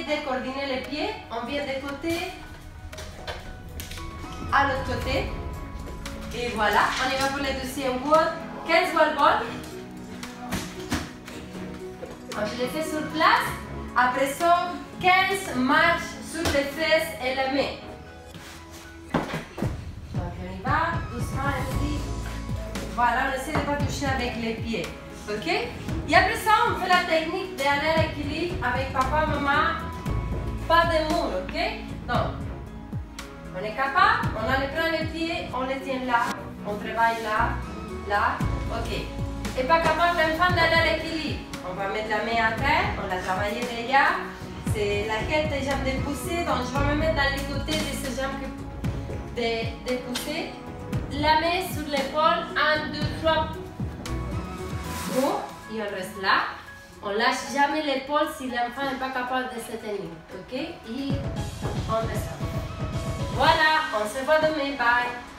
de coordonner les pieds. On vient de côté à l'autre côté. Et voilà, on y va pour le deuxième wall. 15 wall ball. Je les fais sur place. Après ça, 15 marches sur les fesses et les mains. Donc on y va doucement ici. Voilà, on essaie de ne pas toucher avec les pieds. Ok? Et après ça, on fait la technique d'aller à l'équilibre avec papa, maman. Pas de mur, ok? Donc, on est capable, on a les prend les pieds, on les tient là, on travaille là, là, ok. Et pas capable l'enfant d'aller à l'équilibre. On va mettre la main à terre, on l'a travaillé déjà. C'est laquelle des jambes dépoussées, donc je vais me mettre dans les côtés de ces jambes dépoussées. La main sur l'épaule, 1, 2, 3. Bon, et on reste là. On lâche jamais l'épaule si l'enfant n'est pas capable de se tenir, ok? Et on descend. Voilà, on se voit demain, bye!